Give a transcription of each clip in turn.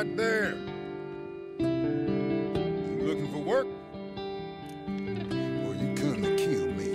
right there. You looking for work? Or you come to kill me?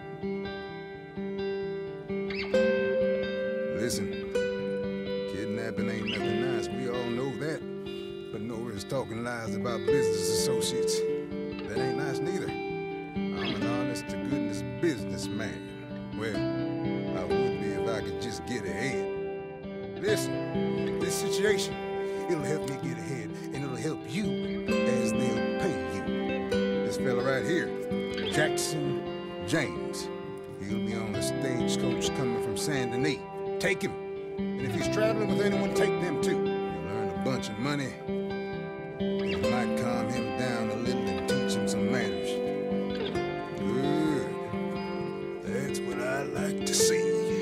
Listen, kidnapping ain't nothing nice, we all know that. But no risk talking lies about business associates. That ain't nice neither. I'm an honest-to-goodness businessman. Well, I would be if I could just get ahead. Listen, this situation, it'll help me get ahead, and it'll help you as they'll pay you. This fella right here, Jackson James. He'll be on the stagecoach coming from Saint Denis. Take him. And if he's traveling with anyone, take them too. You'll earn a bunch of money. It might calm him down a little and teach him some manners. Good. That's what I like to see.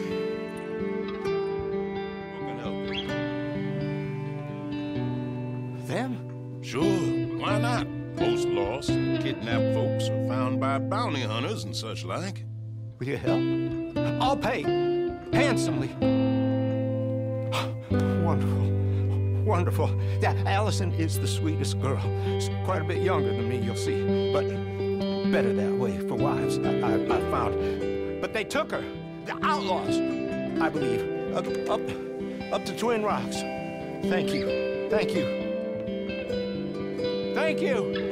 Who can help you? Them? Sure, why not? Most lost, kidnapped folks are found by bounty hunters and such like. Will you help? I'll pay. Handsomely. Wonderful. Wonderful. Yeah, Allison is the sweetest girl. She's quite a bit younger than me, you'll see. But better that way for wives, I found. But they took her. The outlaws, I believe. Up to Twin Rocks. Thank you. Thank you. Thank you.